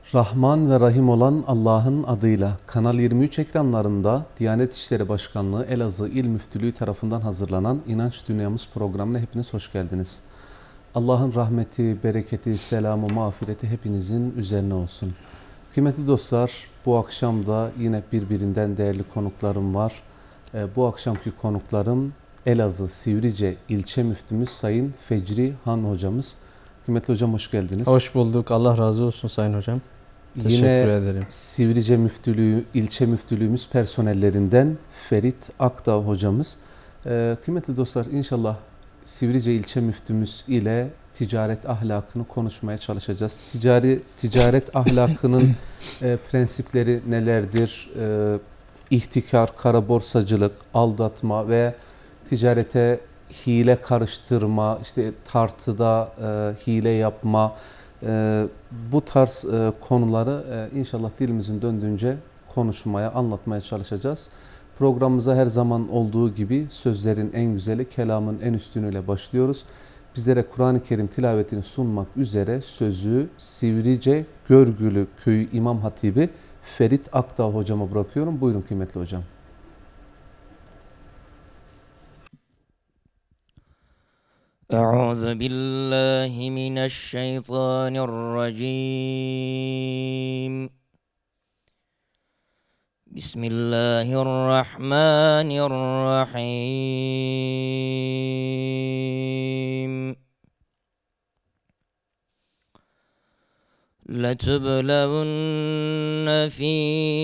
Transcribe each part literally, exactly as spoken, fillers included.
Rahman ve Rahim olan Allah'ın adıyla Kanal yirmi üç ekranlarında Diyanet İşleri Başkanlığı Elazığ İl Müftülüğü tarafından hazırlanan İnanç Dünyamız programına hepiniz hoş geldiniz. Allah'ın rahmeti, bereketi, selamı, mağfireti hepinizin üzerine olsun. Kıymetli dostlar, bu akşam da yine birbirinden değerli konuklarım var. Bu akşamki konuklarım Elazığ Sivrice İlçe Müftümüz Sayın Fecri Han Hocamız. Kıymetli hocam hoş geldiniz. Hoş bulduk. Allah razı olsun Sayın Hocam. Teşekkür Yine ederim. Sivrice Müftülüğü, ilçe müftülüğümüz personellerinden Ferit Akdağ hocamız. Ee, kıymetli dostlar, inşallah Sivrice ilçe müftümüz ile ticaret ahlakını konuşmaya çalışacağız. Ticari ticaret ahlakının e, prensipleri nelerdir? E, ihtikar, kara borsacılık, aldatma ve ticarete hile karıştırma, işte tartıda e, hile yapma, e, bu tarz e, konuları e, inşallah dilimizin döndüğünce konuşmaya, anlatmaya çalışacağız. Programımıza her zaman olduğu gibi sözlerin en güzeli, kelamın en üstünüyle başlıyoruz. Bizlere Kur'an-ı Kerim tilavetini sunmak üzere sözü Sivrice Görgülü Köyü İmam Hatibi Ferit Akdağ hocama bırakıyorum. Buyurun kıymetli hocam. أعوذ بالله من الشيطان الرجيم بسم الله الرحمن الرحيم لتبلون في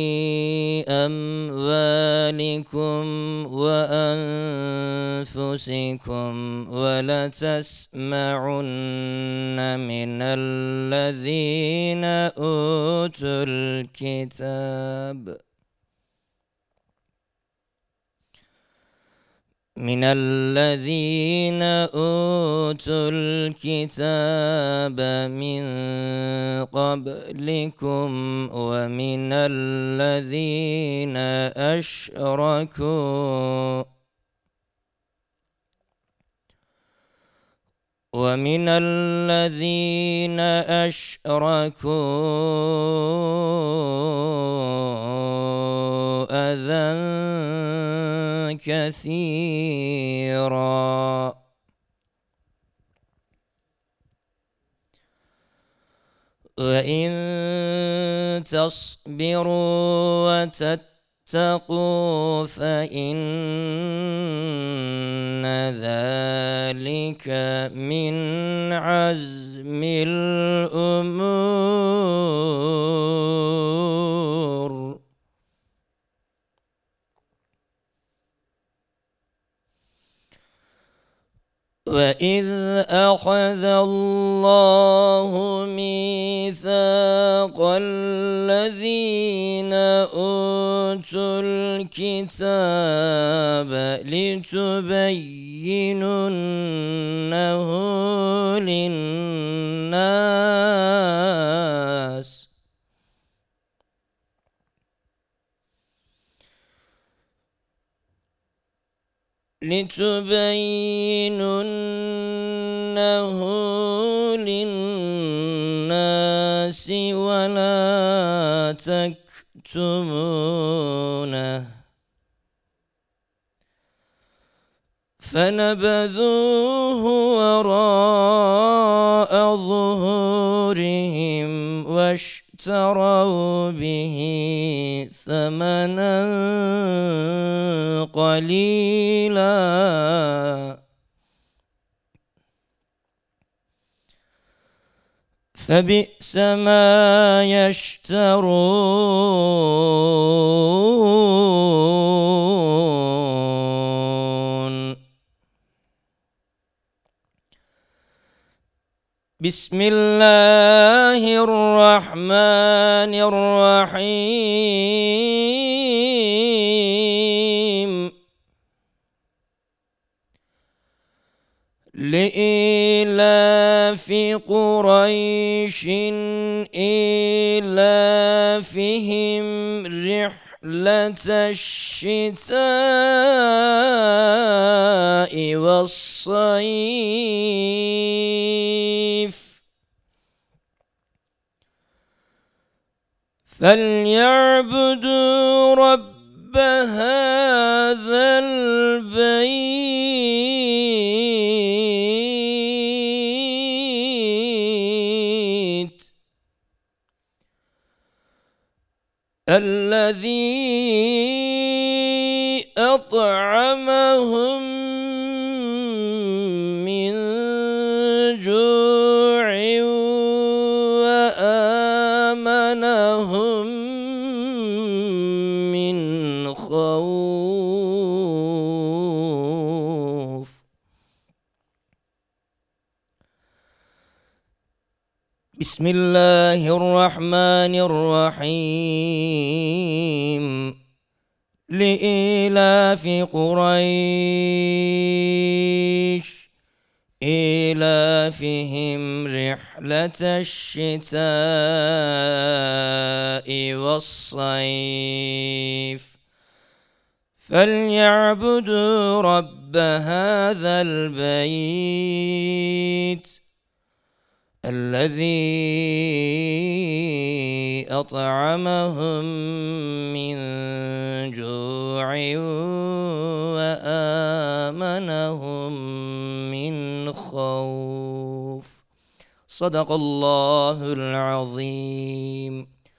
أموالكم وأنفسكم ولتسمعن من الذين أوتوا الكتاب من الذين أوتوا الكتاب من قبلكم ومن الذين أشركوا ومن الذين أشركوا أذى كثيرا وإن تصبروا وتتقوا فإن ذلك من عزم الأمور وإذ أخذ الله ميثاق الذين أوتوا الكتاب لتبيننه للناس لتبيننه للناس ولا تكتمونه فنبذوه وراء ظهورهم واشتروا به ثمنا قليلا فبئس ما يشترون بسم الله الرحمن الرحيم لإيلاف قريش إيلافهم رحلة الشتاء والصيف فليعبدوا رب هذا البيت الذي أطعمهم من جوع وآمنهم من خوف. بسم الله الرحمن الرحيم. لإيلاف قريش إيلافهم رحلة الشتاء والصيف فليعبدوا رب هذا البيت الذي أطعمهم من جوع وآمنهم من خوف. صدق الله العظيم.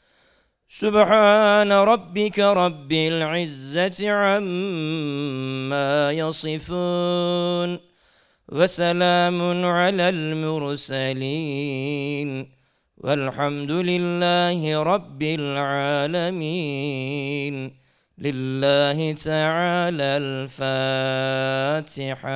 سبحان ربك رب العزة عما يصفون وسلام على المرسلين والحمد لله رب العالمين. لله تعالى الفاتحة.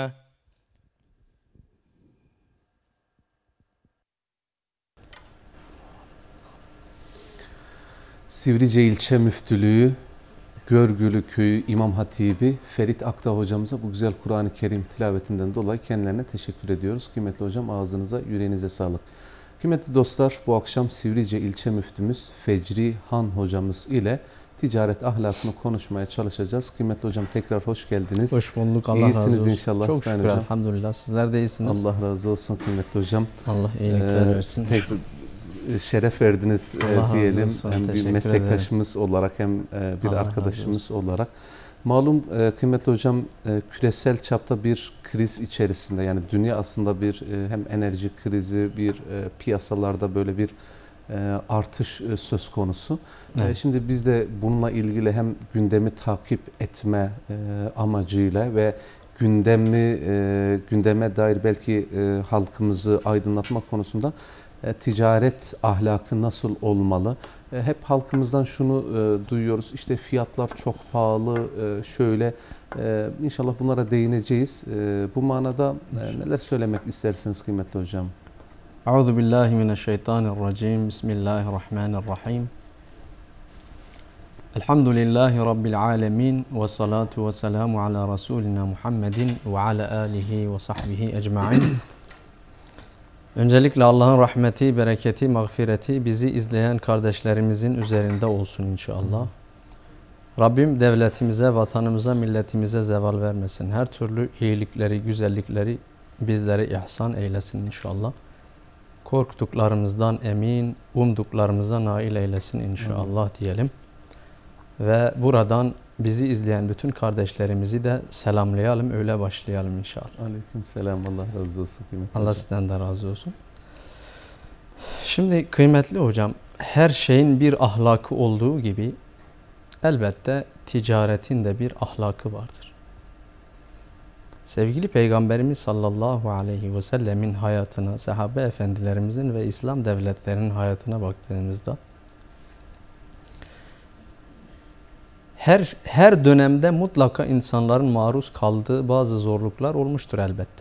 Sivrice İlçe Müftülüğü Görgülü Köyü İmam Hatibi Ferit Akdağ hocamıza bu güzel Kur'an-ı Kerim tilavetinden dolayı kendilerine teşekkür ediyoruz. Kıymetli hocam, ağzınıza, yüreğinize sağlık. Kıymetli dostlar, bu akşam Sivrice İlçe Müftümüz Fecri Han hocamız ile ticaret ahlakını konuşmaya çalışacağız. Kıymetli hocam, tekrar hoş geldiniz. Hoş bulduk. Allah İyisiniz razı olsun. inşallah. Çok Sayın şükür hocam. elhamdülillah. Sizler de iyisiniz. Allah razı olsun kıymetli hocam. Allah iyilikler Ee, versin. tek, şeref verdiniz e, Allah razı diyelim. olsun. Hem bir Teşekkür meslektaşımız olarak hem e, bir Allah arkadaşımız olarak. Malum e, kıymetli hocam, e, küresel çapta bir kriz içerisinde, yani dünya aslında bir e, hem enerji krizi, bir e, piyasalarda böyle bir e, artış e, söz konusu. Evet. E, şimdi biz de bununla ilgili hem gündemi takip etme e, amacıyla ve gündemi e, gündeme dair belki e, halkımızı aydınlatma konusunda e, ticaret ahlakı nasıl olmalı? E, hep halkımızdan şunu e, duyuyoruz. İşte fiyatlar çok pahalı. E, şöyle e, inşallah bunlara değineceğiz. E, bu manada e, neler söylemek istersiniz kıymetli hocam? Euzu billahi mineşşeytanirracim. Bismillahirrahmanirrahim. Elhamdülillahi rabbil alamin ve salatu ve selamu ala rasulina Muhammedin ve ala alihi ve sahbihi ecmaîn. Öncelikle Allah'ın rahmeti, bereketi, mağfireti bizi izleyen kardeşlerimizin üzerinde olsun inşallah. Rabbim devletimize, vatanımıza, milletimize zeval vermesin. Her türlü iyilikleri, güzellikleri bizlere ihsan eylesin inşallah. Korktuklarımızdan emin, umduklarımıza nail eylesin inşallah diyelim. Ve buradan bizi izleyen bütün kardeşlerimizi de selamlayalım, öyle başlayalım inşallah. Aleykümselam, Allah razı olsun. Allah hocam, sizden de razı olsun. Şimdi kıymetli hocam, her şeyin bir ahlakı olduğu gibi elbette ticaretin de bir ahlakı vardır. Sevgili Peygamberimiz sallallahu aleyhi ve sellemin hayatına, sahabe efendilerimizin ve İslam devletlerinin hayatına baktığımızda her her dönemde mutlaka insanların maruz kaldığı bazı zorluklar olmuştur elbette.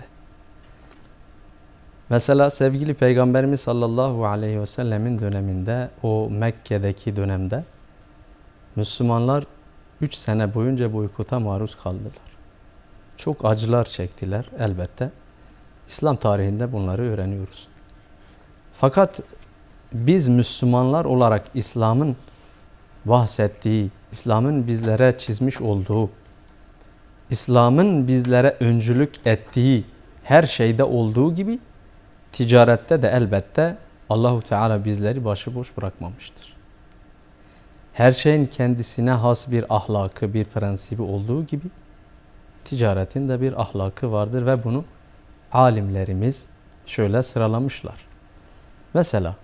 Mesela sevgili Peygamberimiz sallallahu aleyhi ve sellemin döneminde, o Mekke'deki dönemde Müslümanlar üç sene boyunca boykota maruz kaldılar. Çok acılar çektiler elbette. İslam tarihinde bunları öğreniyoruz. Fakat biz Müslümanlar olarak İslam'ın bahsettiği, İslam'ın bizlere çizmiş olduğu, İslam'ın bizlere öncülük ettiği her şeyde olduğu gibi ticarette de elbette Allahu Teala bizleri başıboş bırakmamıştır. her şeyin kendisine has bir ahlakı, bir prensibi olduğu gibi ticaretin de bir ahlakı vardır ve bunu alimlerimiz şöyle sıralamışlar. Mesela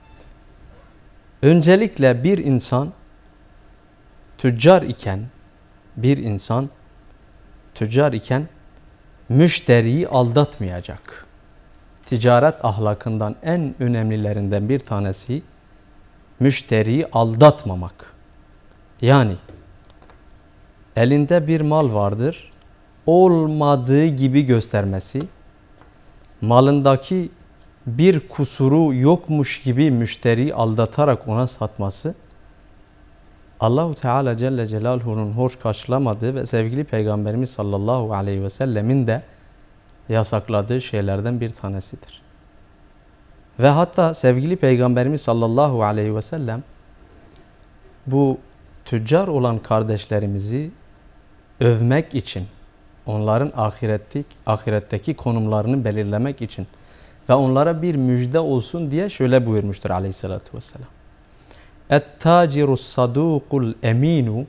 öncelikle bir insan tüccar iken bir insan tüccar iken müşteriyi aldatmayacak. Ticaret ahlakından en önemlilerinden bir tanesi müşteriyi aldatmamak. Yani elinde bir mal vardır, olmadığı gibi göstermesi, malındaki bir kusuru yokmuş gibi müşteriyi aldatarak ona satması, Allah-u Teala Celle Celaluhu'nun hoş karşılamadığı ve sevgili Peygamberimiz sallallahu aleyhi ve sellemin de yasakladığı şeylerden bir tanesidir. Ve hatta sevgili Peygamberimiz sallallahu aleyhi ve sellem bu tüccar olan kardeşlerimizi övmek için, onların ahiretteki, ahiretteki konumlarını belirlemek için ve onlara bir müjde olsun diye şöyle buyurmuştur aleyhissalatü vesselam. Et-tacirus sadukul eminu,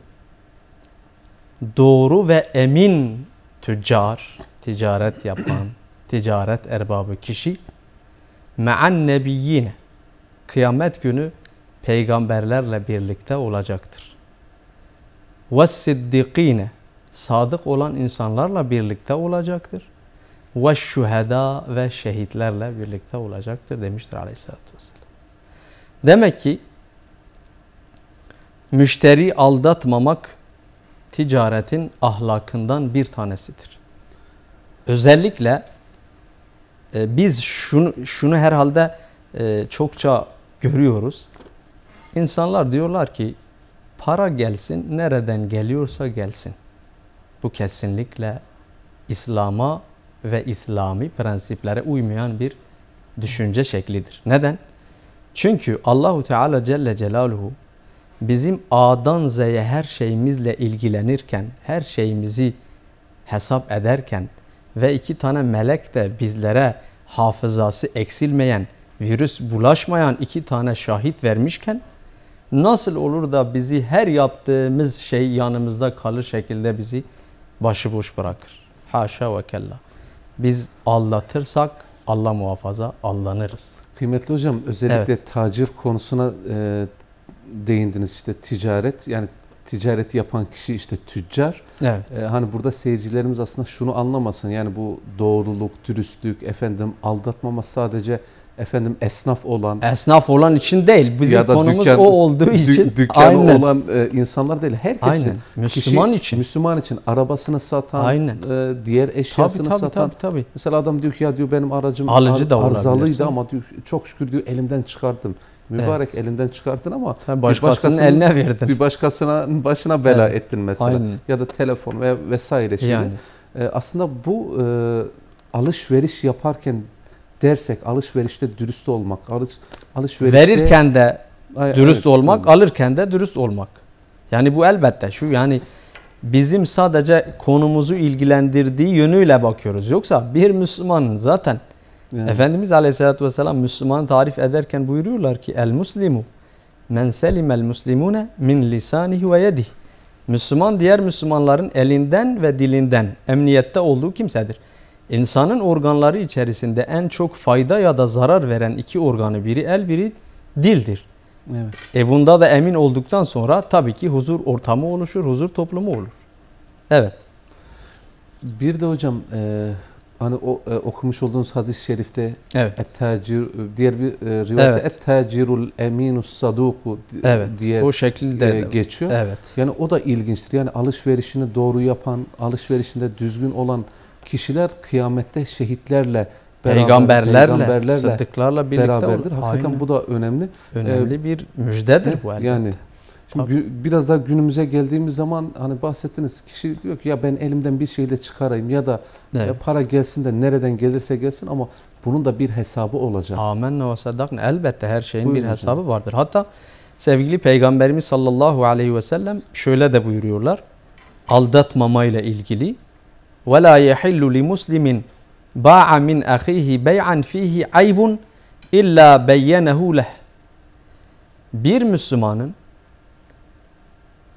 doğru ve emin tüccar, ticaret yapan, ticaret erbabı kişi, me'an nebiyyine, kıyamet günü peygamberlerle birlikte olacaktır. Ve siddikine, sadık olan insanlarla birlikte olacaktır. Ve şüheda, ve şehitlerle birlikte olacaktır demiştir aleyhissalatü vesselam. Demek ki müşteri aldatmamak ticaretin ahlakından bir tanesidir. Özellikle e, biz şunu, şunu herhalde e, çokça görüyoruz. İnsanlar diyorlar ki para gelsin, nereden geliyorsa gelsin. Bu kesinlikle İslam'a ve İslami prensiplere uymayan bir düşünce şeklidir. Neden? Çünkü Allahu Teala Celle Celaluhu bizim A'dan Z'ye her şeyimizle ilgilenirken, her şeyimizi hesap ederken ve iki tane melek de bizlere hafızası eksilmeyen, virüs bulaşmayan iki tane şahit vermişken, nasıl olur da bizi her yaptığımız şey yanımızda kalır şekilde bizi başıboş bırakır? Haşa ve kella. Biz aldatırsak Allah muhafaza aldanırız. Kıymetli hocam, özellikle Evet. tacir konusuna e, değindiniz. İşte ticaret, yani ticareti yapan kişi işte tüccar. Evet. E, hani burada seyircilerimiz aslında şunu anlamasın. Yani bu doğruluk, dürüstlük, efendim aldatmama sadece efendim esnaf olan, Esnaf olan için değil. Bizim ya da konumuz dükkan, o olduğu için. dük, dükkanı Aynen. olan e, insanlar değil. Herkes Aynen. için. Müslüman Kişi, için. Müslüman için arabasını satan, Aynen. e, diğer eşyasını Tabii, tabii, satan. tabii, tabii. Mesela adam diyor ki ya diyor benim aracım Alıcı da ar, arızalıydı olabilirsin. ama diyor çok şükür diyor elimden çıkardım. Mübarek, evet, elinden çıkarttın ama Tabii başkasının, başkasının eline verdin. Bir başkasına başına bela, evet, ettin mesela. Aynen. Ya da telefon ve vesaire şey. Yani. E, aslında bu e, alışveriş yaparken dersek alışverişte dürüst olmak, alış, alışverişte verirken de Ay, dürüst evet, olmak, evet, alırken de dürüst olmak. Yani bu elbette şu, yani bizim sadece konumuzu ilgilendirdiği yönüyle bakıyoruz. Yoksa bir Müslümanın zaten yani. Efendimiz Aleyhisselatü Vesselam Müslümanı tarif ederken buyuruyorlar ki el muslimu men selimel muslimune min lisanihi ve yedihi. Müslüman diğer Müslümanların elinden ve dilinden emniyette olduğu kimsedir. İnsanın organları içerisinde en çok fayda ya da zarar veren iki organı, biri el, biri dildir. Evet. E bunda da emin olduktan sonra tabii ki huzur ortamı oluşur, huzur toplumu olur. Evet. Bir de hocam e, hani o e, okumuş olduğunuz hadis-i şerifte, evet, et-tacir, diğer bir e, rivayette evet, et-tacirul eminus saduku evet, diye o şekilde e, geçiyor. Evet. Yani o da ilginçtir. Yani alışverişini doğru yapan, alışverişinde düzgün olan kişiler kıyamette şehitlerle, beraber, peygamberlerle, peygamberlerle sıddıklarla birlikte beraberdir. olur. Hakikaten Aynen. bu da önemli. Önemli Ee, bir müjdedir bu elbette. Yani şimdi gü- biraz daha günümüze geldiğimiz zaman hani bahsettiniz, kişi diyor ki ya ben elimden bir şeyle çıkarayım ya da Evet. ya para gelsin de nereden gelirse gelsin ama bunun da bir hesabı olacak. Amenna ve saddakna. Elbette her şeyin Buyurun bir hesabı hocam. vardır. Hatta sevgili Peygamberimiz sallallahu aleyhi ve sellem şöyle de buyuruyorlar. Aldatmamayla ilgili. وَلَا يَحِلُّ لِمُسْلِمٍ بَاعَ مِنْ أَخِيهِ بَيْعًا فِيهِ عَيْبٌ إِلَّا بَيَّنَهُ لَهُ. Bir Müslümanın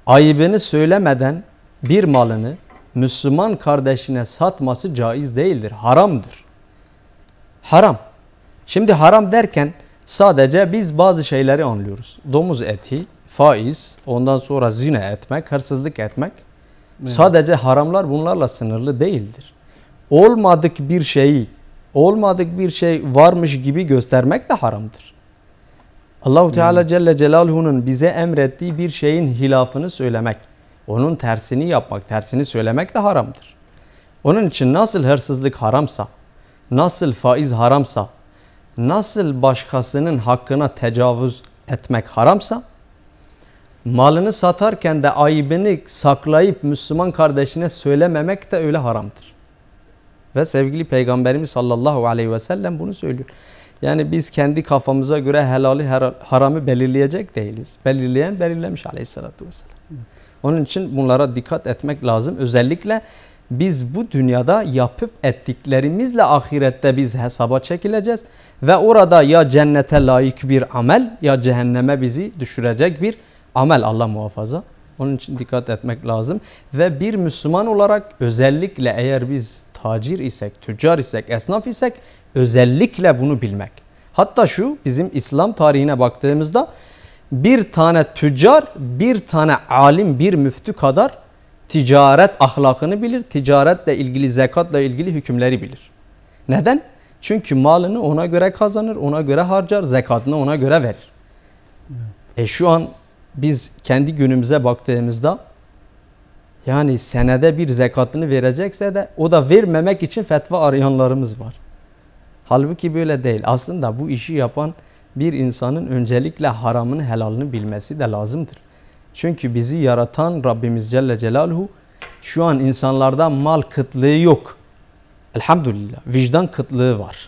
ayıbını söylemeden bir malını Müslüman kardeşine satması caiz değildir. Haramdır. Haram. Şimdi haram derken sadece biz bazı şeyleri anlıyoruz. Domuz eti, faiz, ondan sonra zina etmek, hırsızlık etmek. Evet. Sadece haramlar bunlarla sınırlı değildir. Olmadık bir şeyi, olmadık bir şey varmış gibi göstermek de haramdır. Allah-u Teala hmm. Celle Celaluhu'nun bize emrettiği bir şeyin hilafını söylemek, onun tersini yapmak, tersini söylemek de haramdır. Onun için nasıl hırsızlık haramsa, nasıl faiz haramsa, nasıl başkasının hakkına tecavüz etmek haramsa, malını satarken de ayıbını saklayıp Müslüman kardeşine söylememek de öyle haramdır. Ve sevgili Peygamberimiz sallallahu aleyhi ve sellem bunu söylüyor. Yani biz kendi kafamıza göre helali haramı belirleyecek değiliz. Belirleyen belirlemiş aleyhissalatü vesselam. Onun için bunlara dikkat etmek lazım. Özellikle biz bu dünyada yapıp ettiklerimizle ahirette biz hesaba çekileceğiz. Ve orada ya cennete layık bir amel ya cehenneme bizi düşürecek bir amel, Allah muhafaza. Onun için dikkat etmek lazım. Ve bir Müslüman olarak özellikle eğer biz tacir isek, tüccar isek, esnaf isek özellikle bunu bilmek. Hatta şu bizim İslam tarihine baktığımızda bir tane tüccar, bir tane alim, bir müftü kadar ticaret ahlakını bilir. Ticaretle ilgili, zekatla ilgili hükümleri bilir. Neden? Çünkü malını ona göre kazanır, ona göre harcar, zekatını ona göre verir. E şu an biz kendi günümüze baktığımızda yani senede bir zekatını verecekse de o da vermemek için fetva arayanlarımız var. Halbuki böyle değil. Aslında bu işi yapan bir insanın öncelikle haramını, helalını bilmesi de lazımdır. Çünkü bizi yaratan Rabbimiz Celle Celaluhu şu an insanlarda mal kıtlığı yok. Elhamdülillah. Vicdan kıtlığı var.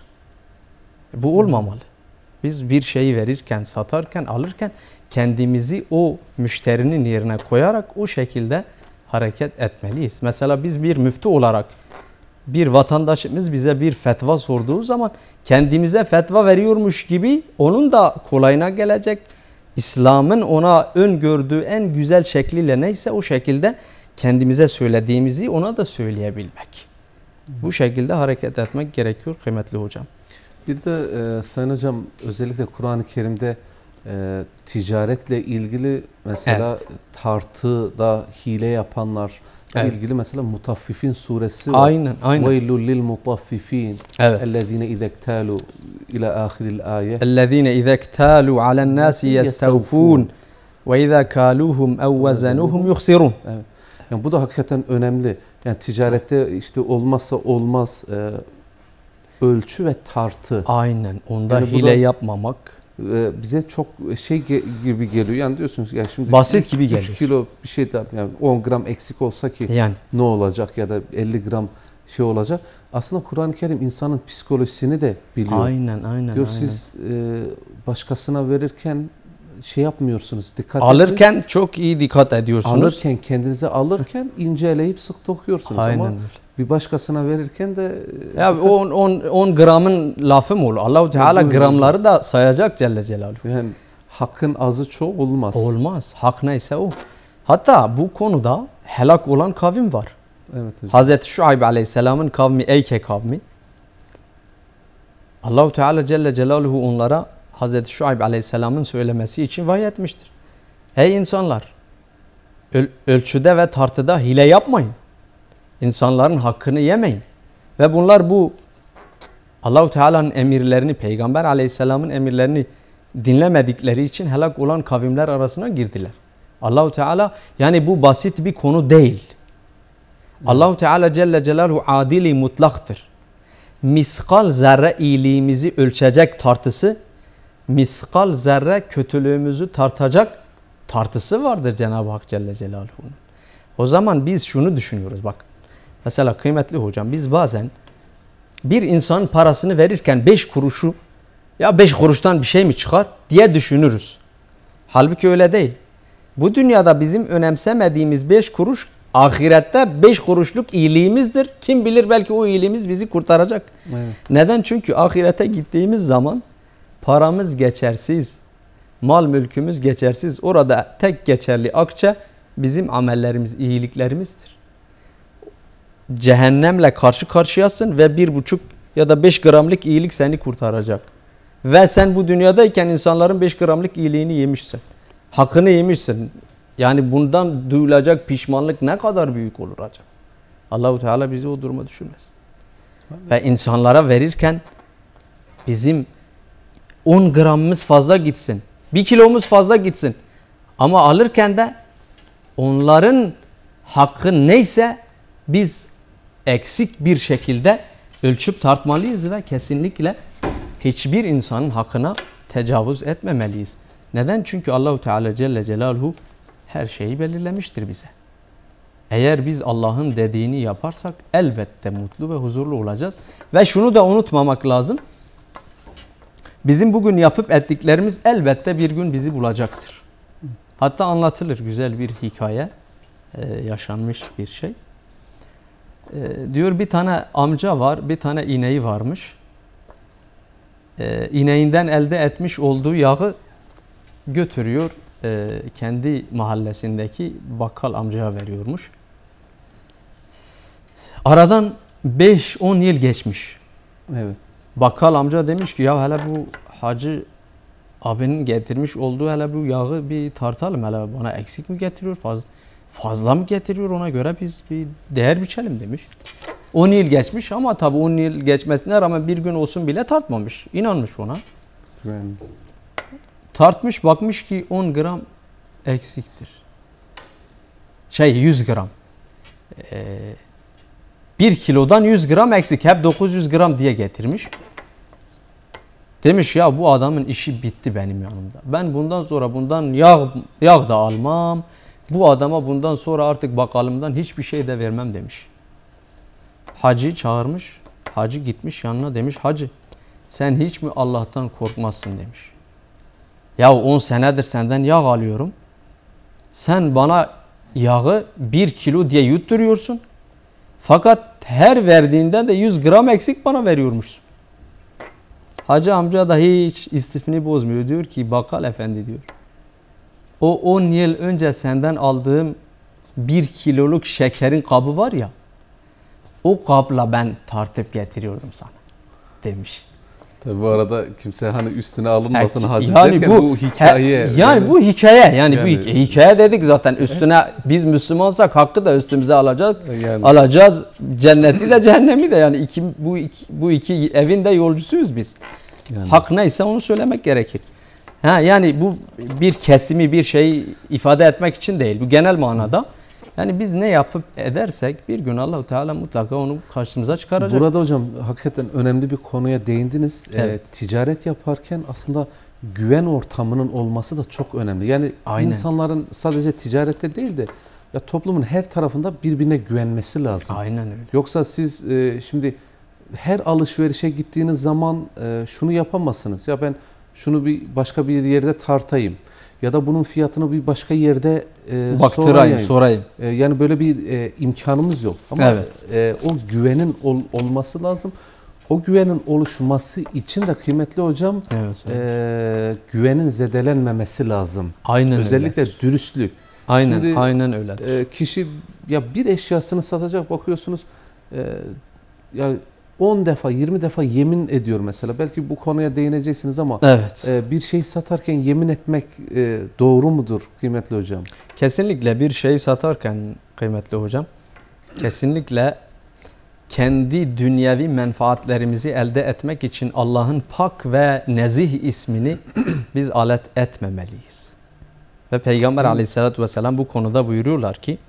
Bu olmamalı. Biz bir şeyi verirken, satarken, alırken kendimizi o müşterinin yerine koyarak o şekilde hareket etmeliyiz. Mesela biz bir müftü olarak bir vatandaşımız bize bir fetva sorduğu zaman kendimize fetva veriyormuş gibi onun da kolayına gelecek. İslam'ın ona öngördüğü en güzel şekliyle neyse o şekilde kendimize söylediğimizi ona da söyleyebilmek. Bu şekilde hareket etmek gerekiyor kıymetli hocam. Bir de e, Sayın Hocam özellikle Kur'an-ı Kerim'de e, ticaretle ilgili mesela evet. tartıda hile yapanlar evet. ilgili mesela Mutaffifin suresi var. Aynen, aynen. Veylul lil mutaffifin. Evet. Ellezine izektalu ila ahiril ayet. Ellezine izektalu alen nasi yestevfun ve izâ kâluhum ev vezenuhum yukhsirun. Evet. Yani bu da hakikaten önemli. Yani ticarette işte olmazsa olmaz e, ölçü ve tartı. Aynen. Onda yani hile yapmamak. E, bize çok şey ge gibi geliyor. Yani diyorsunuz ya şimdi basit gibi geliyor. üç kilo bir şey daha yani on gram eksik olsa ki yani ne olacak ya da elli gram şey olacak. Aslında Kur'an-ı Kerim insanın psikolojisini de biliyor. Aynen, aynen. Diyor aynen. siz e, başkasına verirken şey yapmıyorsunuz. Dikkat alırken edin. Çok iyi dikkat ediyorsunuz. Alırken kendinize alırken inceleyip sık dokuyorsunuz. Aynen. Ama bir başkasına verirken de ya on gramın lafı mı olur? Allah-u Teala gramları da sayacak Celle Celaluhu. Yani hakkın azı çoğu olmaz. Olmaz. Hak neyse o. Hatta bu konuda helak olan kavim var. Evet hocam. Hazreti Şuayb Aleyhisselam'ın kavmi Eyke kavmi. Allah-u Teala Celle Celaluhu onlara Hazreti Şuayb Aleyhisselam'ın söylemesi için vahiy etmiştir. Ey insanlar! Öl ölçüde ve tartıda hile yapmayın. İnsanların hakkını yemeyin. Ve bunlar bu Allah-u Teala'nın emirlerini, Peygamber Aleyhisselam'ın emirlerini dinlemedikleri için helak olan kavimler arasına girdiler. Allah-u Teala yani bu basit bir konu değil. Allah-u Teala Celle Celaluhu adili mutlaktır. Miskal zerre iyiliğimizi ölçecek tartısı, miskal zerre kötülüğümüzü tartacak tartısı vardır Cenab-ı Hak Celle Celaluhu'nun. O zaman biz şunu düşünüyoruz bak. Mesela kıymetli hocam biz bazen bir insanın parasını verirken beş kuruşu ya beş kuruştan bir şey mi çıkar diye düşünürüz. Halbuki öyle değil. Bu dünyada bizim önemsemediğimiz beş kuruş ahirette beş kuruşluk iyiliğimizdir. Kim bilir belki o iyiliğimiz bizi kurtaracak. Evet. Neden? Çünkü ahirete gittiğimiz zaman paramız geçersiz, mal mülkümüz geçersiz. Orada tek geçerli akçe bizim amellerimiz, iyiliklerimizdir. Cehennemle karşı karşıyasın ve bir buçuk ya da beş gramlık iyilik seni kurtaracak. Ve sen bu dünyadayken insanların beş gramlık iyiliğini yemişsin. Hakkını yemişsin. Yani bundan duyulacak pişmanlık ne kadar büyük olur acaba? Allah-u Teala bizi o duruma düşürmez. Ve insanlara verirken bizim on gramımız fazla gitsin. bir kilomuz fazla gitsin. Ama alırken de onların hakkı neyse biz eksik bir şekilde ölçüp tartmalıyız ve kesinlikle hiçbir insanın hakkına tecavüz etmemeliyiz. Neden? Çünkü Allah-u Teala Celle Celaluhu her şeyi belirlemiştir bize. Eğer biz Allah'ın dediğini yaparsak elbette mutlu ve huzurlu olacağız. Ve şunu da unutmamak lazım. Bizim bugün yapıp ettiklerimiz elbette bir gün bizi bulacaktır. Hatta anlatılır güzel bir hikaye, ee, yaşanmış bir şey. Ee, diyor bir tane amca var, bir tane ineği varmış. Ee, ineğinden elde etmiş olduğu yağı götürüyor, e, kendi mahallesindeki bakkal amcaya veriyormuş. Aradan beş on yıl geçmiş. Evet. Bakkal amca demiş ki ya hele bu hacı abinin getirmiş olduğu hele bu yağı bir tartalım. Hele bana eksik mi getiriyor, fazla, fazla mı getiriyor, ona göre biz bir değer biçelim demiş. on yıl geçmiş ama tabii on yıl geçmesine rağmen bir gün olsun bile tartmamış. İnanmış ona. Yani. Tartmış bakmış ki on gram eksiktir. Şey yüz gram. Ee, bir kilodan yüz gram eksik. Hep dokuz yüz gram diye getirmiş. Demiş ya bu adamın işi bitti benim yanımda. Ben bundan sonra bundan yağ, yağ da almam. Bu adama bundan sonra artık bakalımdan hiçbir şey de vermem demiş. Hacı çağırmış. Hacı gitmiş yanına demiş hacı sen hiç mi Allah'tan korkmazsın demiş. Ya on senedir senden yağ alıyorum. Sen bana yağı bir kilo diye yutturuyorsun. Fakat her verdiğinden de yüz gram eksik bana veriyormuşsun. Hacı amca da hiç istifini bozmuyor. Diyor ki bakkal efendi diyor. O on yıl önce senden aldığım bir kiloluk şekerin kabı var ya. O kapla ben tartıp getiriyordum sana demiş. Tabii bu arada kimse hani üstüne alınmasın Her, hacı yani derken bu, bu hikaye. He, yani yani bu hikaye yani, yani bu hikaye, hikaye dedik zaten üstüne biz Müslümansak hakkı da üstümüze alacağız. Yani. Alacağız cenneti de cehennemi de yani iki, bu iki, bu iki evin de yolcusuyuz biz. Yani. Hak neyse onu söylemek gerekir. Ha yani bu bir kesimi bir şeyi ifade etmek için değil. Bu genel manada. Yani biz ne yapıp edersek bir gün Allah-u Teala mutlaka onu karşımıza çıkaracak. Burada hocam hakikaten önemli bir konuya değindiniz. Evet. Ee, ticaret yaparken aslında güven ortamının olması da çok önemli. Yani Aynen. insanların sadece ticarette değil de ya toplumun her tarafında birbirine güvenmesi lazım. Aynen öyle. Yoksa siz e, şimdi her alışverişe gittiğiniz zaman e, şunu yapamazsınız. Ya ben şunu bir başka bir yerde tartayım. Ya da bunun fiyatını bir başka yerde e, baktırayım, sorayım. sorayım. E, yani böyle bir e, imkanımız yok. Ama evet. e, o güvenin ol, olması lazım. O güvenin oluşması için de kıymetli hocam evet, evet. E, güvenin zedelenmemesi lazım. Aynen Özellikle öyledir. dürüstlük. Aynen, Şimdi, aynen öyledir. E, kişi ya bir eşyasını satacak bakıyorsunuz e, ya on defa yirmi defa yemin ediyor mesela. Belki bu konuya değineceksiniz ama evet. e, bir şey satarken yemin etmek e, doğru mudur kıymetli hocam? Kesinlikle bir şey satarken kıymetli hocam kesinlikle kendi dünyevi menfaatlerimizi elde etmek için Allah'ın pak ve nezih ismini biz alet etmemeliyiz. Ve Peygamber Hı. aleyhissalatü vesselam bu konuda buyuruyorlar ki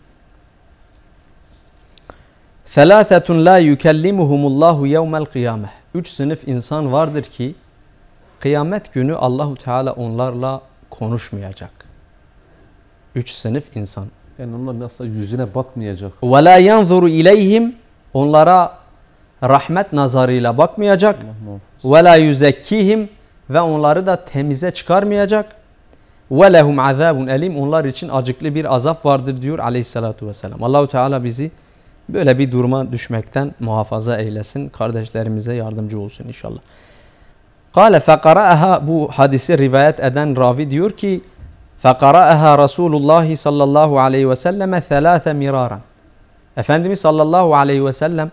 ثَلَاثَةٌ لَا يُكَلِّمُهُمُ اللّٰهُ يَوْمَ الْقِيَامَةِ Üç sınıf insan vardır ki kıyamet günü Allahu Teala onlarla konuşmayacak. Üç sınıf insan. Yani onlar nasıl yüzüne bakmayacak. وَلَا يَنْظُرُ اِلَيْهِمْ Onlara rahmet nazarıyla bakmayacak. وَلَا يُزَكِّيهِمْ Ve onları da temize çıkarmayacak. وَلَهُمْ عَذَابٌ elim Onlar için acıklı bir azap vardır diyor aleyhissalatu vesselam. Allahu Teala bizi böyle bir duruma düşmekten muhafaza eylesin. Kardeşlerimize yardımcı olsun inşallah. Kale feqara'aha Bu hadisi rivayet eden ravi diyor ki فَقَرَأَهَا رَسُولُ اللّٰهِ sallallahu aleyhi ve selleme ثَلَاثَ مِرَارًا. Efendimiz sallallahu aleyhi ve sellem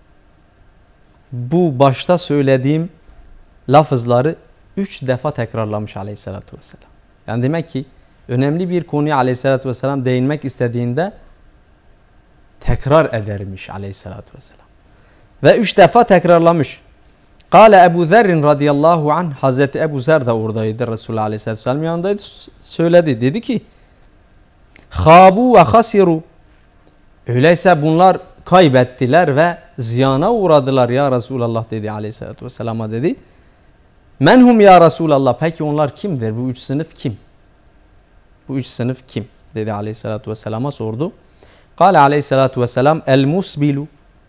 bu başta söylediğim lafızları üç defa tekrarlamış aleyhissalatü vesselam. Yani demek ki önemli bir konuya aleyhissalatü vesselam değinmek istediğinde tekrar edermiş aleyhissalatü vesselam. Ve üç defa tekrarlamış. Kale Ebu Zerrin radıyallahu anh, Hazreti Ebu Zer de oradaydı, Resulullah aleyhissalatü vesselam yanındaydı, söyledi. Dedi ki Khabu ve hasiru. Öyleyse bunlar kaybettiler ve ziyana uğradılar ya Resulallah dedi aleyhissalatü vesselama dedi. Menhum ya Resulallah, peki onlar kimdir? Bu üç sınıf kim? Bu üç sınıf kim? Dedi aleyhissalatü vesselama sordu. Kale aleyhissalatü vesselam el musbilu.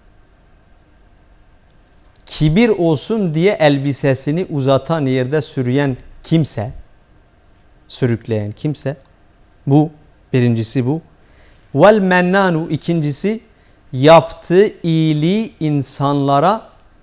Kibir olsun diye elbisesini uzatan yerde sürüyen kimse, sürükleyen kimse, bu birincisi bu. Vel mennanu, ikincisi yaptığı iyiliği insanlara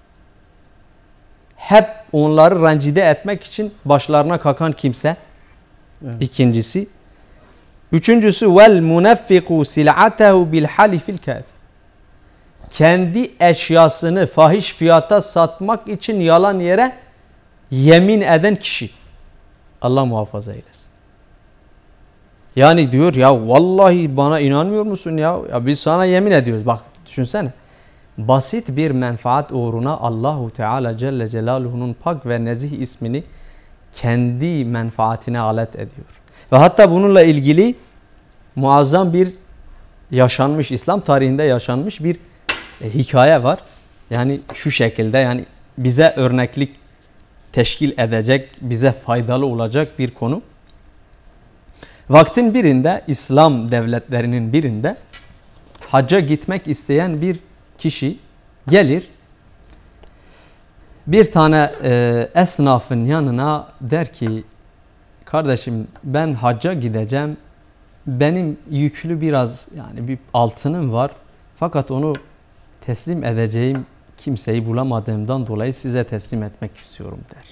hep onları rencide etmek için başlarına kakan kimse. Evet. İkincisi. Üçüncüsü vel munaffiku sil'atehu bil halifil kâzib. Kendi eşyasını fahiş fiyata satmak için yalan yere yemin eden kişi. Allah muhafaza eylesin. Yani diyor ya vallahi bana inanmıyor musun ya? Ya biz sana yemin ediyoruz. Bak düşünsene. Basit bir menfaat uğruna Allahu Teala Celle Celaluhu'nun pak ve nezih ismini kendi menfaatine alet ediyor. Ve hatta bununla ilgili muazzam bir yaşanmış, İslam tarihinde yaşanmış bir e, hikaye var. Yani şu şekilde, yani bize örneklik teşkil edecek, bize faydalı olacak bir konu. Vaktin birinde, İslam devletlerinin birinde hacca gitmek isteyen bir kişi gelir, bir tane e, esnafın yanına der ki, kardeşim ben hacca gideceğim, benim yüklü biraz yani bir altınım var, fakat onu teslim edeceğim kimseyi bulamadığımdan dolayı size teslim etmek istiyorum der.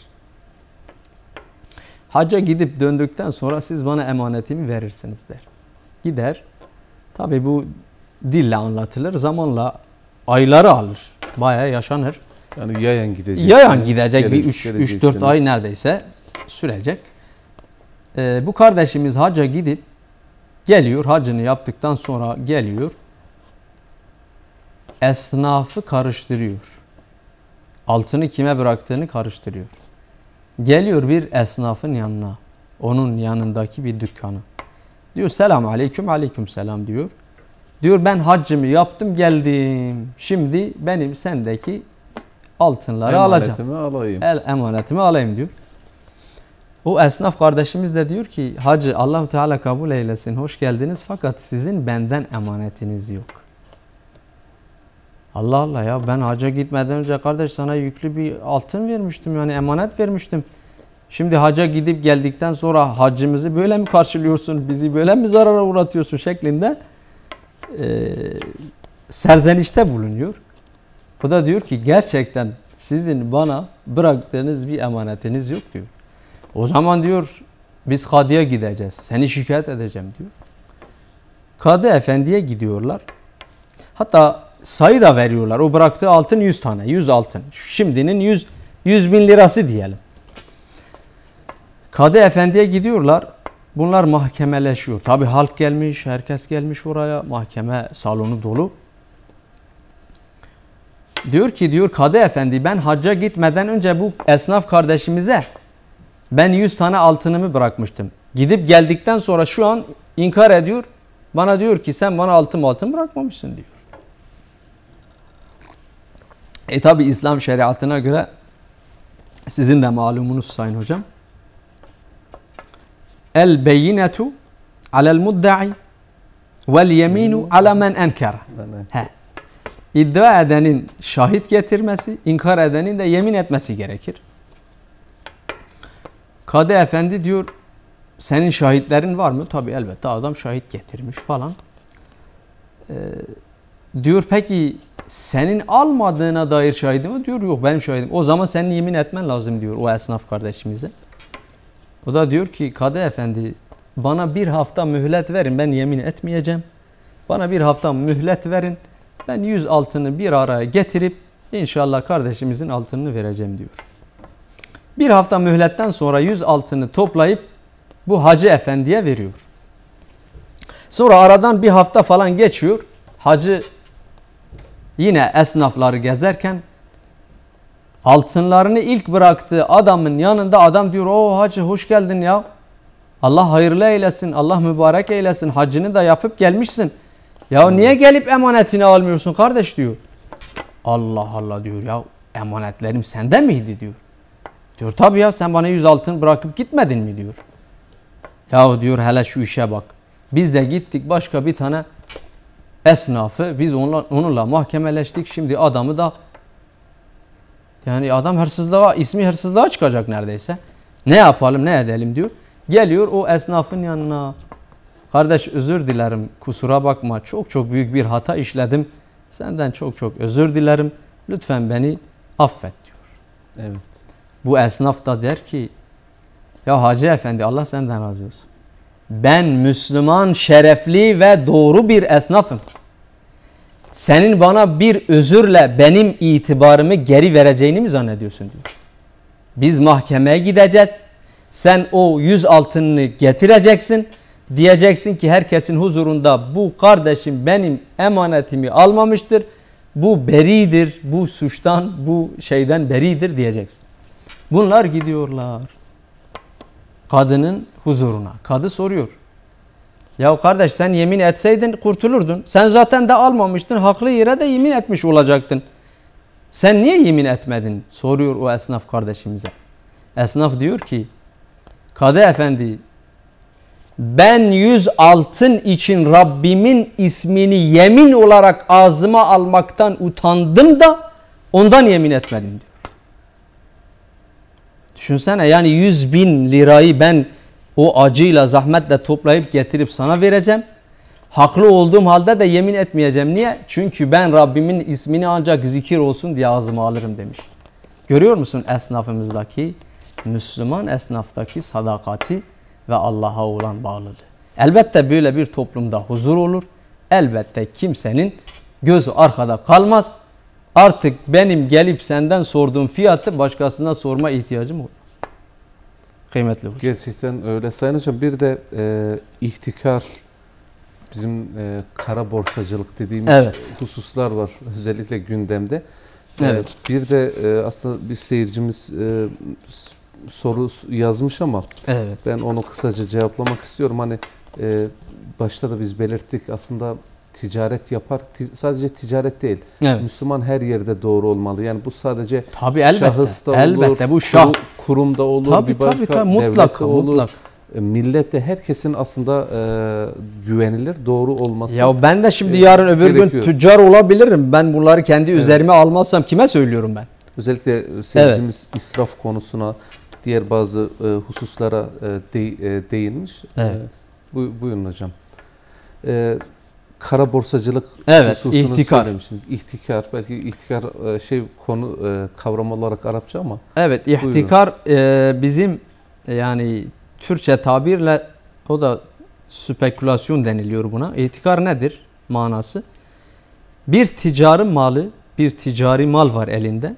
Hacca gidip döndükten sonra siz bana emanetimi verirsiniz der. Gider. Tabi bu dille anlatılır. Zamanla ayları alır. Bayağı yaşanır. Yani yayan gidecek. Yayan gidecek bir üç dört ay neredeyse sürecek. Ee, bu kardeşimiz hacca gidip geliyor. Hacını yaptıktan sonra geliyor. Esnafı karıştırıyor. Altını kime bıraktığını karıştırıyor. Geliyor bir esnafın yanına. Onun yanındaki bir dükkanı. Diyor selamun aleyküm, aleyküm selam diyor. Diyor ben haccımı yaptım geldim. Şimdi benim sendeki altınları emanetimi alacağım. alayım. El emanetimi alayım diyor. O esnaf kardeşimiz de diyor ki hacı Allah-u Teala kabul eylesin, hoş geldiniz, fakat sizin benden emanetiniz yok. Allah Allah ya, ben hacca gitmeden önce kardeş sana yüklü bir altın vermiştim, yani emanet vermiştim. Şimdi hacca gidip geldikten sonra haccımızı böyle mi karşılıyorsun, bizi böyle mi zarara uğratıyorsun şeklinde e, serzenişte bulunuyor. O da diyor ki gerçekten sizin bana bıraktığınız bir emanetiniz yok diyor. O zaman diyor biz kadıya gideceğiz, seni şikayet edeceğim diyor. Kadı efendiye gidiyorlar. Hatta sayı da veriyorlar. O bıraktığı altın yüz tane. yüz altın. Şimdinin yüz, yüz bin lirası diyelim. Kadı efendiye gidiyorlar. Bunlar mahkemeleşiyor. Tabi halk gelmiş, herkes gelmiş oraya. Mahkeme salonu dolu. Diyor ki diyor Kadı efendi, ben hacca gitmeden önce bu esnaf kardeşimize ben yüz tane altınımı bırakmıştım. Gidip geldikten sonra şu an inkar ediyor. Bana diyor ki sen bana altın altın bırakmamışsın diyor. E tabi İslam şeriatına göre sizin de malumunuz sayın hocam. El beyinetu alel mudda'i vel yeminu ala men enkara. İddia edenin şahit getirmesi, inkar edenin de yemin etmesi gerekir. Kadı efendi diyor senin şahitlerin var mı? Tabi elbette adam şahit getirmiş falan. Ee, diyor peki senin almadığına dair şahidim mi? Diyor yok benim şahidim. O zaman senin yemin etmen lazım diyor o esnaf kardeşimize. O da diyor ki Kadı efendi bana bir hafta mühlet verin, ben yemin etmeyeceğim. Bana bir hafta mühlet verin, ben yüz altını bir araya getirip inşallah kardeşimizin altınını vereceğim diyor. Bir hafta mühletten sonra yüz altını toplayıp bu hacı efendiye veriyor. Sonra aradan bir hafta falan geçiyor. Hacı yine esnafları gezerken altınlarını ilk bıraktığı adamın yanında adam diyor, o hacı hoş geldin ya. Allah hayırlı eylesin, Allah mübarek eylesin, hacını da yapıp gelmişsin. Ya niye gelip emanetini almıyorsun kardeş diyor. Allah Allah diyor, ya emanetlerim sende miydi diyor. Diyor tabii ya, sen bana yüz altın bırakıp gitmedin mi diyor. Yahu diyor, hele şu işe bak. Biz de gittik başka bir tane esnafı, biz onunla, onunla mahkemeleştik. Şimdi adamı da, yani adam hırsızlığa, ismi hırsızlığa çıkacak neredeyse. Ne yapalım, ne edelim diyor. Geliyor o esnafın yanına. Kardeş özür dilerim, kusura bakma, çok çok büyük bir hata işledim. Senden çok çok özür dilerim. Lütfen beni affet diyor. Evet. Bu esnaf da der ki, ya hacı efendi Allah senden razı olsun. Ben Müslüman, şerefli ve doğru bir esnafım. Senin bana bir özürle benim itibarımı geri vereceğini mi zannediyorsun diyor. Biz mahkemeye gideceğiz. Sen o yüz altınını getireceksin. Diyeceksin ki herkesin huzurunda bu kardeşim benim emanetimi almamıştır. Bu beridir, bu suçtan, bu şeyden beridir diyeceksin. Bunlar gidiyorlar kadının huzuruna. Kadı soruyor. Ya kardeş sen yemin etseydin kurtulurdun. Sen zaten de almamıştın. Haklı yere de yemin etmiş olacaktın. Sen niye yemin etmedin? Soruyor o esnaf kardeşimize. Esnaf diyor ki, Kadı efendi, ben yüz altın için Rabbimin ismini yemin olarak ağzıma almaktan utandım da ondan yemin etmedim diyor. Düşünsene, yani yüz bin lirayı ben o acıyla zahmetle toplayıp getirip sana vereceğim. Haklı olduğum halde de yemin etmeyeceğim. Niye? Çünkü ben Rabbimin ismini ancak zikir olsun diye ağzıma alırım demiş. Görüyor musun esnafımızdaki, Müslüman esnaftaki sadakati ve Allah'a olan bağlılığı. Elbette böyle bir toplumda huzur olur. Elbette kimsenin gözü arkada kalmaz. Artık benim gelip senden sorduğum fiyatı başkasına sorma ihtiyacım olmaz. Kıymetli hocam. Gerçekten öyle Sayın Hocam. Bir de e, ihtikar, bizim e, kara borsacılık dediğimiz Evet. hususlar var özellikle gündemde. Evet. E, bir de e, aslında bir seyircimiz e, soru yazmış ama Evet. ben onu kısaca cevaplamak istiyorum. Hani e, başta da biz belirttik, aslında ticaret yapar. Ti- sadece ticaret değil. Evet. Müslüman her yerde doğru olmalı. Yani bu sadece Tabii elbette. şahısta Elbette olur, bu şah. kuru- kurumda olur, Tabii, bir başka tabii, tabii. devlette Mutlaka, olur. mutlaka. E, Millette, herkesin aslında e, güvenilir, doğru olması. Ya ben de şimdi e, yarın öbür gerekiyor. gün tüccar olabilirim. Ben bunları kendi Evet. üzerime almazsam kime söylüyorum ben? Özellikle seyircimiz israf konusuna, diğer bazı e, hususlara e, de, e, değinmiş. Evet. E, bu, buyurun hocam. E, kara borsacılık Evet, hususunu ihtikar. söylemişsiniz. İhtikar, belki ihtikar e, şey konu e, kavram olarak Arapça ama. Evet, ihtikar e, bizim yani Türkçe tabirle o da spekülasyon deniliyor buna. İhtikar nedir manası? Bir ticari malı, bir ticari mal var elinde.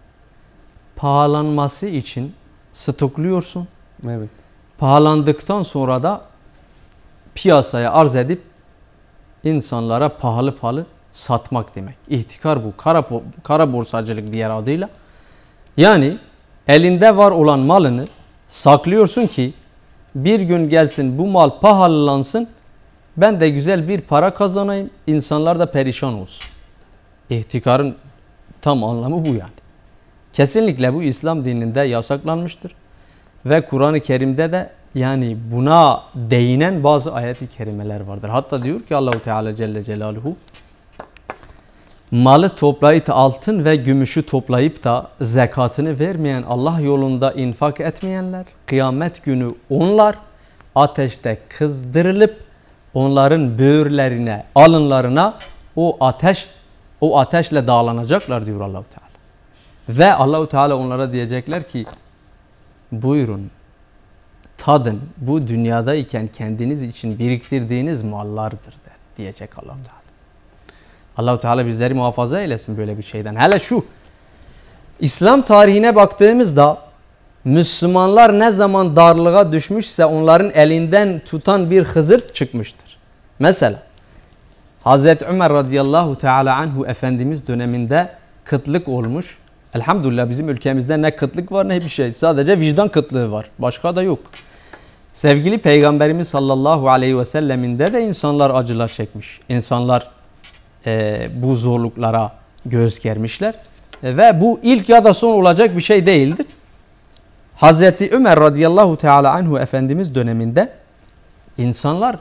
Pahalanması için stokluyorsun. Evet. Pahalandıktan sonra da piyasaya arz edip insanlara pahalı pahalı satmak demek. İhtikar bu. Kara, kara borsacılık diğer adıyla. Yani elinde var olan malını saklıyorsun ki bir gün gelsin bu mal pahalalansın, ben de güzel bir para kazanayım, insanlar da perişan olsun. İhtikarın tam anlamı bu yani. Kesinlikle bu İslam dininde yasaklanmıştır. Ve Kur'an-ı Kerim'de de yani buna değinen bazı ayet-i kerimeler vardır. Hatta diyor ki Allahu Teala Celle Celaluhu, malı toplayıp altın ve gümüşü toplayıp da zekatını vermeyen, Allah yolunda infak etmeyenler, kıyamet günü onlar ateşte kızdırılıp onların böğürlerine, alınlarına o ateş o ateşle dağlanacaklar diyor Allahu Teala. Ve Allahu Teala onlara diyecekler ki, buyurun tadın. Bu dünyadayken kendiniz için biriktirdiğiniz mallardır der, diyecek Allah-u Teala. Allah-u Teala bizleri muhafaza eylesin böyle bir şeyden. Hele şu, İslam tarihine baktığımızda Müslümanlar ne zaman darlığa düşmüşse onların elinden tutan bir Hızır çıkmıştır. Mesela Hazreti Ömer radıyallahu teala anhu Efendimiz döneminde kıtlık olmuş. Elhamdülillah bizim ülkemizde ne kıtlık var ne bir şey. Sadece vicdan kıtlığı var. Başka da yok. Sevgili Peygamberimiz sallallahu aleyhi ve selleminde de insanlar acılar çekmiş. İnsanlar e, bu zorluklara göğüs germişler. E, ve bu ilk ya da son olacak bir şey değildir. Hazreti Ömer radıyallahu teala anhu Efendimiz döneminde insanlar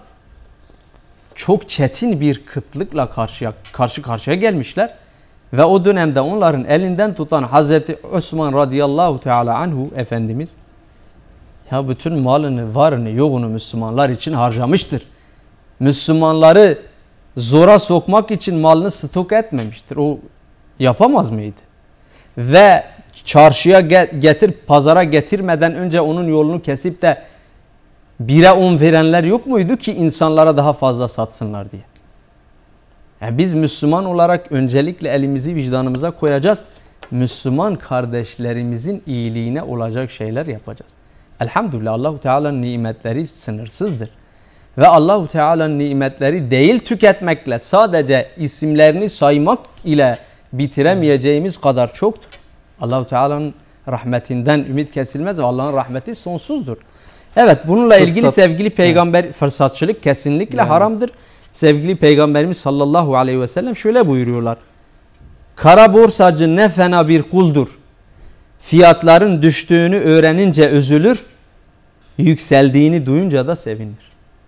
çok çetin bir kıtlıkla karşıya, karşı karşıya gelmişler. Ve o dönemde onların elinden tutan Hazreti Osman radıyallahu teala anhu Efendimiz ya bütün malını, varını, yoğunu Müslümanlar için harcamıştır. Müslümanları zora sokmak için malını stok etmemiştir. O yapamaz mıydı? Ve çarşıya getir, pazara getirmeden önce onun yolunu kesip de bire on verenler yok muydu ki insanlara daha fazla satsınlar diye? Yani biz Müslüman olarak öncelikle elimizi vicdanımıza koyacağız. Müslüman kardeşlerimizin iyiliğine olacak şeyler yapacağız. Elhamdülillah Allahu Teala'nın nimetleri sınırsızdır. Ve Allahu Teala'nın nimetleri değil tüketmekle, sadece isimlerini saymak ile bitiremeyeceğimiz kadar çoktur. Allahu Teala'nın rahmetinden ümit kesilmez ve Allah'ın rahmeti sonsuzdur. Evet, bununla ilgili Fırsat, sevgili peygamber evet. fırsatçılık kesinlikle yani. haramdır. Sevgili Peygamberimiz sallallahu aleyhi ve sellem şöyle buyuruyorlar. Kara borsacı ne fena bir kuldur. Fiyatların düştüğünü öğrenince üzülür, yükseldiğini duyunca da sevinir.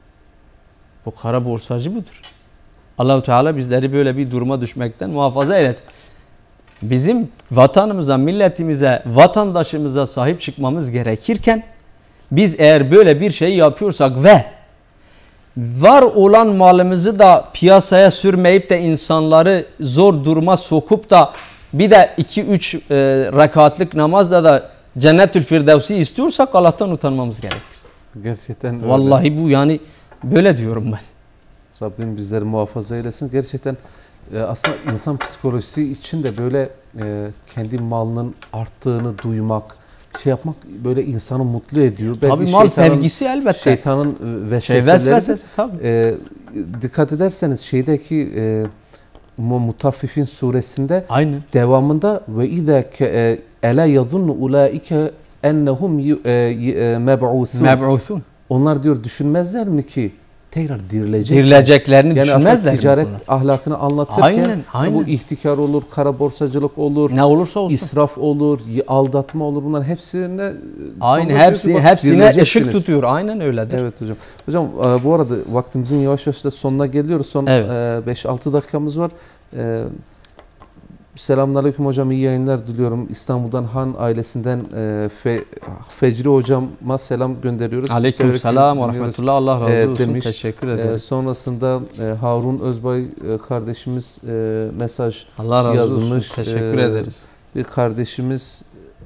Bu kara borsacı budur. Allah-u Teala bizleri böyle bir duruma düşmekten muhafaza eylesin. Bizim vatanımıza, milletimize, vatandaşımıza sahip çıkmamız gerekirken biz eğer böyle bir şey yapıyorsak ve var olan malımızı da piyasaya sürmeyip de insanları zor duruma sokup da bir de iki üç e, rekatlık namazla da Cennetül Firdevs'i istiyorsak Allah'tan utanmamız gerekir. Gerçekten öyle. Vallahi bu yani böyle diyorum ben. Rabbim bizleri muhafaza eylesin. Gerçekten e, aslında insan psikolojisi için de böyle e, kendi malının arttığını duymak, şey yapmak böyle insanı mutlu ediyor. Belki tabii mal sevgisi elbette. Şeytanın e, vesveseleri. Şey, vesvesesi tabii. E, dikkat ederseniz şeydeki e, Mutaffifin suresinde aynen. devamında ve izâ elâ yazunnu ulaike ennehum meb'ûthûn. Meb'ûthûn. Onlar diyor düşünmezler mi ki tekrar dirilecek. Dirileceklerini yani düşünmezler mi? Ticaret ahlakını anlatırken aynen, aynen. bu ihtikar olur, kara borsacılık olur, ne olursa olsun. israf olur, aldatma olur. Bunların hepsine aynen hepsi hepsine ışık tutuyor. Aynen öyledir. Evet hocam. Hocam bu arada vaktimizin yavaş yavaş da sonuna geliyoruz. Son evet. beş altı dakikamız var. Selamünaleyküm hocam, iyi yayınlar diliyorum. İstanbul'dan Han ailesinden e, Fe, Fecri hocama selam gönderiyoruz. Aleykümselam ve rahmetullah, Allah razı e, olsun. Demiş. Teşekkür ederim. E, sonrasında e, Harun Özbay e, kardeşimiz e, mesaj Allah razı yazmış. olsun. Teşekkür e, ederiz. Bir kardeşimiz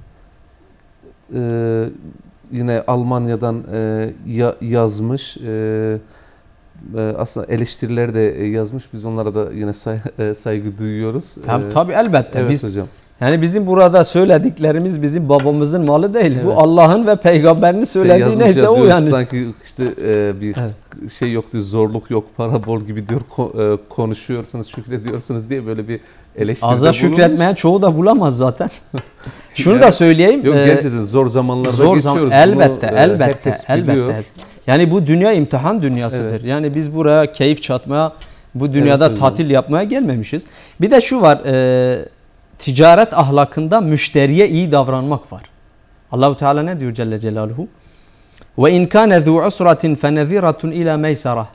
e, yine Almanya'dan e, ya, yazmış. E, aslında eleştirileri de yazmış. Biz onlara da yine say, saygı duyuyoruz. Tabii, tabii elbette. Evet biz, hocam. Yani bizim burada söylediklerimiz bizim babamızın malı değil. Evet. Bu Allah'ın ve peygamberinin söylediği şey neyse o yani. Sanki işte e, bir evet. şey yoktu, zorluk yok, para bol gibi diyor konuşuyorsunuz, şükrediyorsunuz diye böyle bir eleştiride aza şükretmeyen çoğu da bulamaz zaten. Şunu yani, da söyleyeyim. Yok gerçekten zor zamanlarda zor geçiyoruz. Zaman, elbette, Bunu, elbette, elbette. Yani bu dünya imtihan dünyasıdır. Evet. Yani biz buraya keyif çatmaya, bu dünyada evet, tatil yapmaya gelmemişiz. Bir de şu var, e, ticaret ahlakında müşteriye iyi davranmak var. Allahu Teala ne diyor Celle Celaluhu? Ve in kana zu usratin feneziratun ila meysara.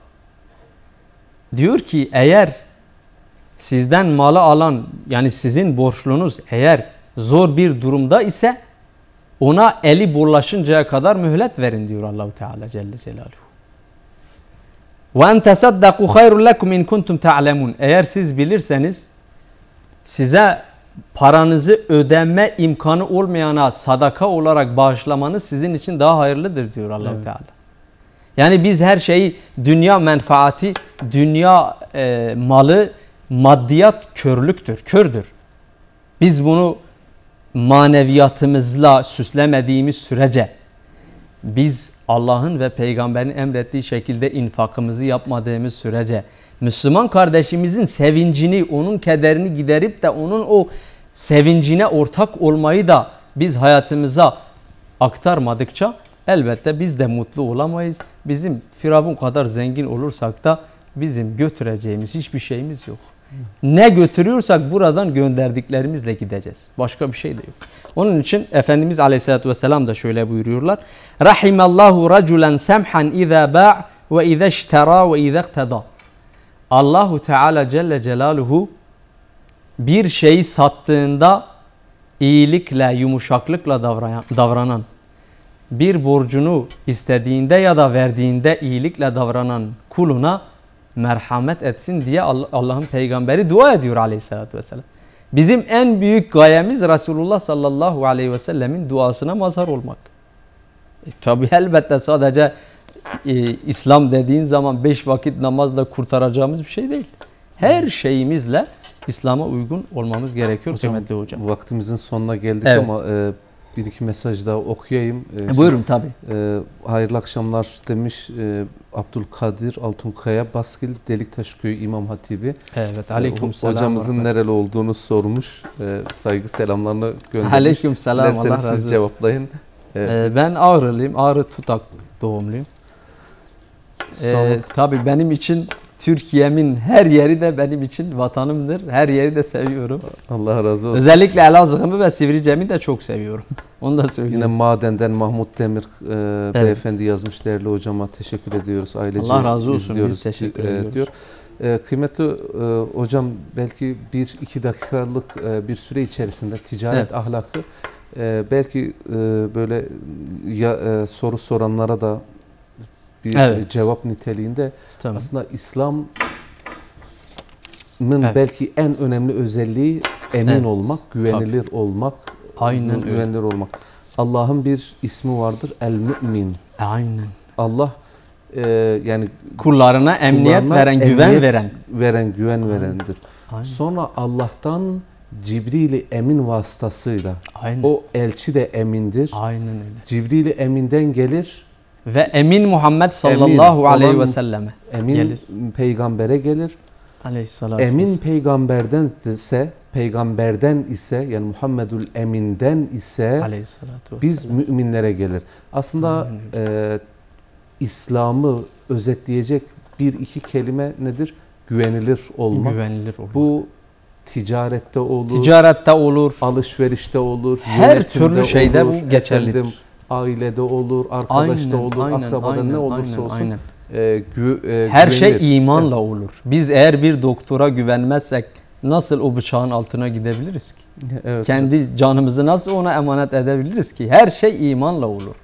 Diyor ki eğer sizden malı alan, yani sizin borçlunuz eğer zor bir durumda ise ona eli bollaşıncaya kadar mühlet verin diyor Allahu Teala Celle Celaluhu. Ve en tasaddaku hayrun lekum in kuntum ta'lemun. Eğer siz bilirseniz size paranızı ödeme imkanı olmayana sadaka olarak bağışlamanız sizin için daha hayırlıdır diyor Allah Evet. Teala. Yani biz her şeyi dünya menfaati, dünya e, malı, maddiyat körlüktür, kördür. Biz bunu maneviyatımızla süslemediğimiz sürece, biz Allah'ın ve peygamberin emrettiği şekilde infakımızı yapmadığımız sürece, Müslüman kardeşimizin sevincini, onun kederini giderip de onun o sevincine ortak olmayı da biz hayatımıza aktarmadıkça elbette biz de mutlu olamayız. Bizim Firavun kadar zengin olursak da bizim götüreceğimiz hiçbir şeyimiz yok. Ne götürüyorsak buradan gönderdiklerimizle gideceğiz. Başka bir şey de yok. Onun için Efendimiz Aleyhisselatü Vesselam da şöyle buyuruyorlar. Rahimallahu raculen semhan izâ ba' ve izâ işterâ ve izâ iqtedâ. Allahu Teala Celle Celaluhu bir şeyi sattığında iyilikle, yumuşaklıkla davranan, bir borcunu istediğinde ya da verdiğinde iyilikle davranan kuluna merhamet etsin diye Allah'ın peygamberi dua ediyor Aleyhisselatü Vesselam. Bizim en büyük gayemiz Resulullah sallallahu aleyhi ve sellemin duasına mazhar olmak. E, tabi elbette sadece e, İslam dediğin zaman beş vakit namazla kurtaracağımız bir şey değil. Her şeyimizle İslam'a uygun olmamız gerekiyor hocam, kıymetli hocam. Vaktimizin sonuna geldik Evet. ama e, bir iki mesaj daha okuyayım. E, E, buyurun tabi. e, hayırlı akşamlar demiş e, Abdülkadir Altunkaya Baskil Deliktaş Köyü İmam Hatibi. Evet, aleyküm selam. Hocamızın nereli olduğunu sormuş. E, saygı selamlarını göndermiş. Aleyküm selam. Dilerseniz Allah razı olsun. siz cevaplayın. Evet. Ee, ben Ağrılıyım. Ağrı Tutak doğumluyum. Son- Ee, tabii benim için Türkiye'min her yeri de benim için vatanımdır. Her yeri de seviyorum. Allah razı olsun. Özellikle Elazığ'ımı ve Sivricem'i de çok seviyorum. Onu da söyleyeyim. Yine Maden'den Mahmut Demir e, Evet. beyefendi yazmış. Değerli hocama teşekkür ediyoruz. Ailece Allah razı olsun. izliyoruz, Biz teşekkür e, ediyoruz. diyor. E, kıymetli e, hocam belki bir iki dakikalık e, bir süre içerisinde ticaret Evet. ahlakı e, belki e, böyle ya, e, soru soranlara da bir Evet. cevap niteliğinde Tamam. aslında İslam'ın Evet. belki en önemli özelliği emin Evet. olmak, güvenilir olmak. Aynen öyle. Güvenilir olmak. Allah'ın bir ismi vardır. El-Mü'min. Aynen. Allah e, yani Kullarına emniyet kullarına veren, güven emniyet veren. veren, güven verendir. Aynen. Sonra Allah'tan Cibril-i Emin vasıtasıyla Aynen. o elçi de emindir. Aynen öyle. Cibril-i Emin'den gelir. Ve emin Muhammed sallallahu Emin aleyhi olan ve selleme Emin gelir. peygambere gelir. Aleyhissalatü Emin vesselam. peygamberden ise peygamberden ise yani Muhammedül Emin'den ise Aleyhissalatü vesselam. biz müminlere gelir. Aslında Aynen e, İslam'ı özetleyecek bir iki kelime nedir? Güvenilir olmak. güvenilir olur. Bu ticarette olur, Ticarette olur. alışverişte olur, Her yönetimde türlü şeyde olur, bu geçerlidir. efendim, ailede olur, arkadaşta olur, akrabada ne olursa aynen, olsun. aynen. E, gü, e, Her güvenilir. şey imanla olur. Biz eğer bir doktora güvenmezsek nasıl o bıçağın altına gidebiliriz ki? Evet. Kendi canımızı nasıl ona emanet edebiliriz ki? Her şey imanla olur.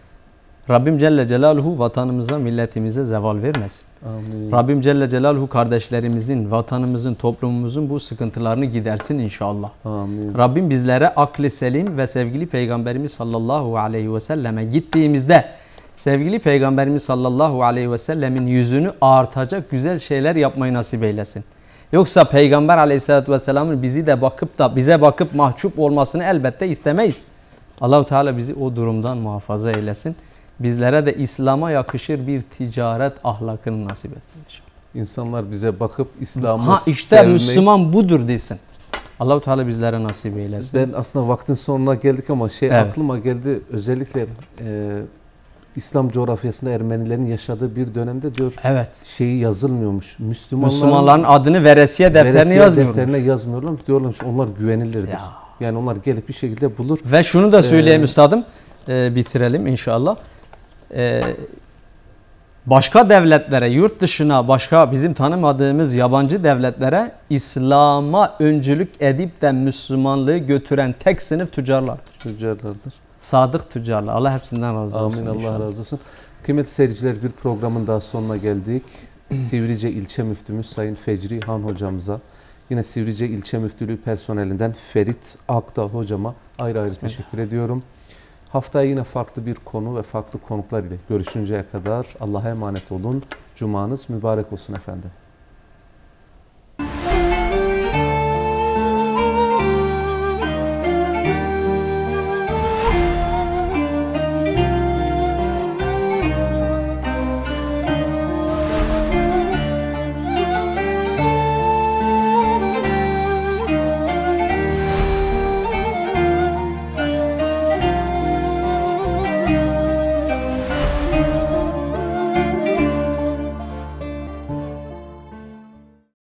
Rabbim Celle Celaluhu vatanımıza, milletimize zeval vermesin. Amin. Rabbim Celle Celaluhu kardeşlerimizin, vatanımızın, toplumumuzun bu sıkıntılarını gidersin inşallah. Amin. Rabbim bizlere aklı selim ve sevgili Peygamberimiz sallallahu aleyhi ve selleme gittiğimizde sevgili Peygamberimiz sallallahu aleyhi ve sellemin yüzünü ağartacak güzel şeyler yapmayı nasip eylesin. Yoksa Peygamber aleyhissalatü vesselamın bizi de bakıp da bize bakıp mahcup olmasını elbette istemeyiz. Allahu Teala bizi o durumdan muhafaza eylesin. Bizlere de İslam'a yakışır bir ticaret ahlakını nasip etsin inşallah. İnsanlar bize bakıp İslam'ı Ha işte sevmeyi- Müslüman budur desin. Allahu Teala bizlere nasip eylesin. Ben aslında vaktin sonuna geldik ama şey Evet. aklıma geldi. Özellikle e, İslam coğrafyasında Ermenilerin yaşadığı bir dönemde diyor Evet. şeyi yazılmıyormuş. Müslümanların, Müslümanların adını veresiye defterine veresiye yazmıyorlar. defterine yazmıyorlar. Diyorlarmış onlar güvenilirdir. Ya. Yani onlar gelip bir şekilde bulur. Ve şunu da söyleyeyim Ee, üstadım, e, bitirelim inşallah. E, başka devletlere, yurt dışına, başka bizim tanımadığımız yabancı devletlere İslam'a öncülük edip de Müslümanlığı götüren tek sınıf tüccarlardır. Tüccarlardır. Sadık tüccarlar. Allah hepsinden razı olsun. Amin. Allah inşallah. razı olsun. Kıymetli seyirciler, bir programın daha sonuna geldik. Sivrice ilçe müftümüz Sayın Fecri Han hocamıza, Yine Sivrice İlçe Müftülüğü personelinden Ferit Akdağ hocama ayrı ayrı Bismillah. teşekkür ediyorum. Haftaya yine farklı bir konu ve farklı konuklar ile görüşünceye kadar Allah'a emanet olun. Cumanız mübarek olsun efendim.